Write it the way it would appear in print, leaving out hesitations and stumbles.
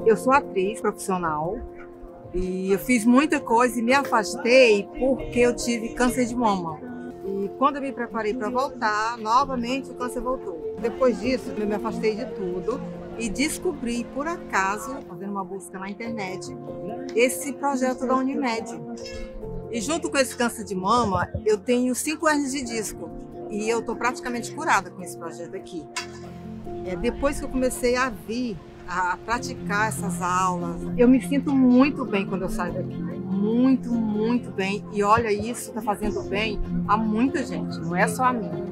Eu sou atriz profissional e eu fiz muita coisa e me afastei porque eu tive câncer de mama. E quando eu me preparei para voltar, novamente o câncer voltou. Depois disso, eu me afastei de tudo e descobri, por acaso, fazendo uma busca na internet, esse projeto da Unimed. E junto com esse câncer de mama, eu tenho 5 hernias de disco e eu estou praticamente curada com esse projeto aqui. Depois que eu comecei a vir, a praticar essas aulas, eu me sinto muito bem quando eu saio daqui. Muito, muito bem. E olha, isso está fazendo bem a muita gente, não é só a mim.